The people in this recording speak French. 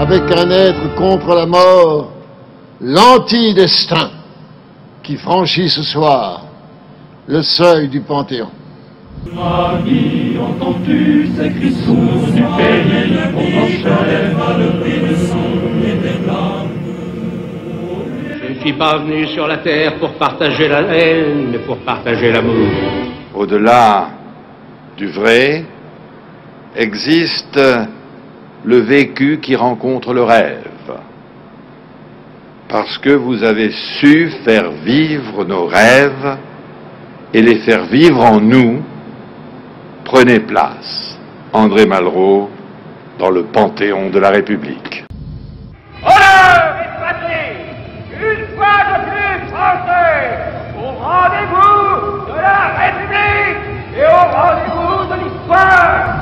avec un être contre la mort, l'anti-destin, qui franchit ce soir le seuil du Panthéon. Ami, entends-tu ces cris sourds du pays qu'on enchaîne à le prix de sang et des larmes? Je ne suis pas venu sur la terre pour partager la haine, mais pour partager l'amour. Au-delà du vrai, existe le vécu qui rencontre le rêve. Parce que vous avez su faire vivre nos rêves et les faire vivre en nous, prenez place. André Malraux, dans le Panthéon de la République. Honneur et patrie, une fois de plus français, au rendez-vous de la République et au rendez-vous de l'histoire.